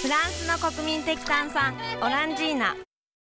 フランスの国民的炭酸オランジーナ。